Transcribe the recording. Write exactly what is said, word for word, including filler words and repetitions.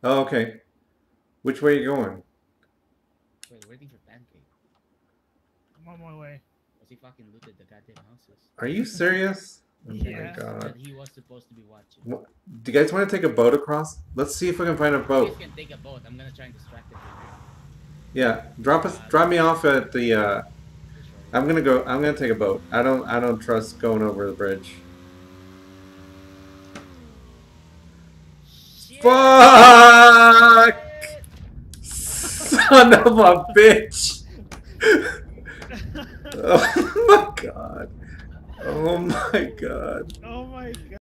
Oh, okay. Which way are you going? Wait, waiting for Pancake. I'm on my way. Was he fucking looted the goddamn houses? Are you serious? Oh Yeah. my god. That he was supposed to be watching. What? Do you guys want to take a boat across? Let's see if we can find a You boat. guys can take a boat. I'm gonna try and distract him. Yeah, drop us, drop me off at the. Uh, I'm gonna go. I'm gonna take a boat. I don't. I don't trust going over the bridge. Shit! Fuck! Son of a bitch! Oh my god! Oh my god! Oh my god.